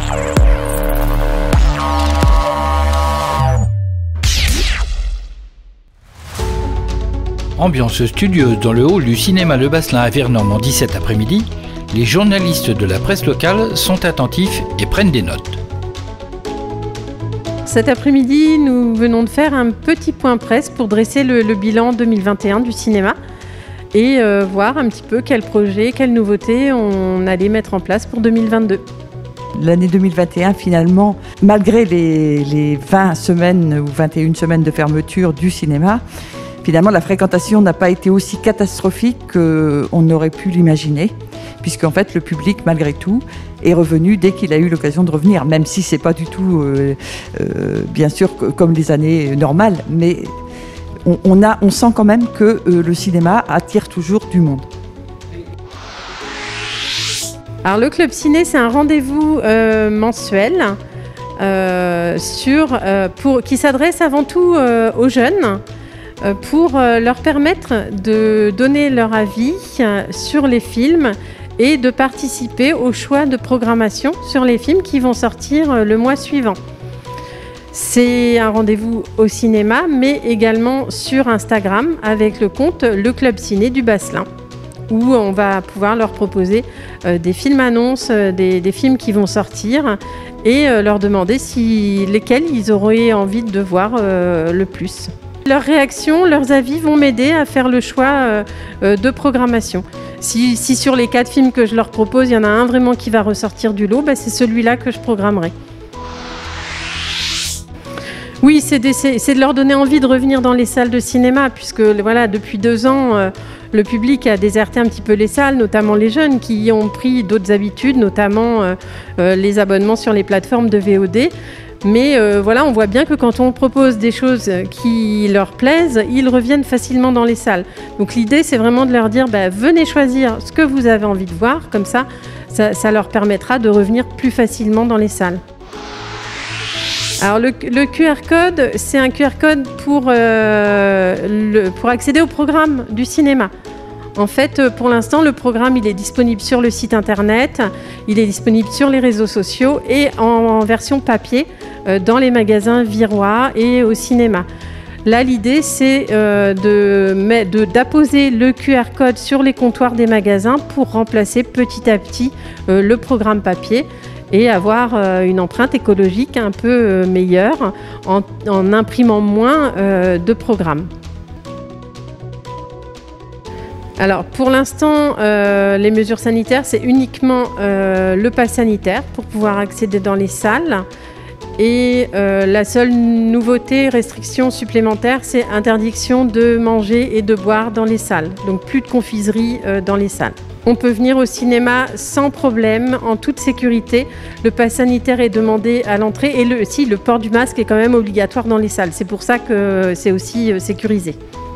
Ambiance studieuse dans le hall du cinéma Le Basselin à Vernon-Normandie cet après-midi, les journalistes de la presse locale sont attentifs et prennent des notes. Cet après-midi, nous venons de faire un petit point presse pour dresser le bilan 2021 du cinéma et voir un petit peu quels projets, quelles nouveautés on allait mettre en place pour 2022. L'année 2021, finalement, malgré les 20 semaines ou 21 semaines de fermeture du cinéma, finalement, la fréquentation n'a pas été aussi catastrophique qu'on aurait pu l'imaginer, puisqu'en fait, le public, malgré tout, est revenu dès qu'il a eu l'occasion de revenir, même si c'est pas du tout, bien sûr, comme les années normales, mais on sent quand même que le cinéma attire toujours du monde. Alors, le Club Ciné, c'est un rendez-vous mensuel qui s'adresse avant tout aux jeunes, pour leur permettre de donner leur avis sur les films et de participer au choix de programmation sur les films qui vont sortir le mois suivant. C'est un rendez-vous au cinéma, mais également sur Instagram avec le compte Le Club Ciné du Basselin, où on va pouvoir leur proposer des films annonces, des films qui vont sortir et leur demander lesquels ils auraient envie de voir le plus. Leurs réactions, leurs avis vont m'aider à faire le choix de programmation. Si sur les 4 films que je leur propose, il y en a un vraiment qui va ressortir du lot, c'est celui-là que je programmerai. Oui, c'est de leur donner envie de revenir dans les salles de cinéma, puisque voilà, depuis 2 ans, le public a déserté un petit peu les salles, notamment les jeunes qui ont pris d'autres habitudes, notamment les abonnements sur les plateformes de VOD. Mais voilà, on voit bien que quand on propose des choses qui leur plaisent, ils reviennent facilement dans les salles. Donc l'idée, c'est vraiment de leur dire, venez choisir ce que vous avez envie de voir, comme ça leur permettra de revenir plus facilement dans les salles. Alors le QR code, c'est un QR code pour accéder au programme du cinéma. En fait, pour l'instant, le programme il est disponible sur le site internet, il est disponible sur les réseaux sociaux et en version papier dans les magasins Virois et au cinéma. Là, l'idée, c'est d'apposer le QR code sur les comptoirs des magasins pour remplacer petit à petit le programme papier et avoir une empreinte écologique un peu meilleure en imprimant moins de programmes. Alors, pour l'instant, les mesures sanitaires, c'est uniquement le pass sanitaire pour pouvoir accéder dans les salles. Et la seule nouveauté, restriction supplémentaire, c'est interdiction de manger et de boire dans les salles. Donc, plus de confiserie dans les salles. On peut venir au cinéma sans problème, en toute sécurité. Le pass sanitaire est demandé à l'entrée et le port du masque est quand même obligatoire dans les salles. C'est pour ça que c'est aussi sécurisé.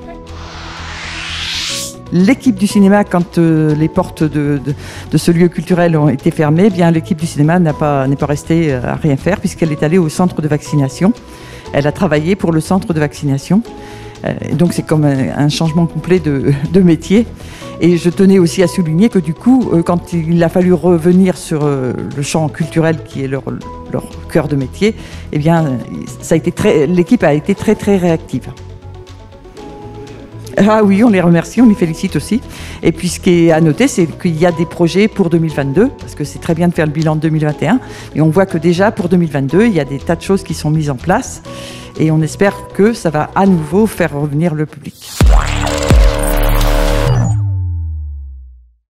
L'équipe du cinéma, quand les portes de ce lieu culturel ont été fermées, l'équipe du cinéma n'est pas restée à rien faire puisqu'elle est allée au centre de vaccination. Elle a travaillé pour le centre de vaccination. Donc c'est comme un changement complet de métier. Et je tenais aussi à souligner que du coup, quand il a fallu revenir sur le champ culturel qui est leur cœur de métier, l'équipe a été très très réactive. Ah oui, on les remercie, on les félicite aussi. Et puis ce qui est à noter, c'est qu'il y a des projets pour 2022, parce que c'est très bien de faire le bilan de 2021. Et on voit que déjà pour 2022, il y a des tas de choses qui sont mises en place. Et on espère que ça va à nouveau faire revenir le public.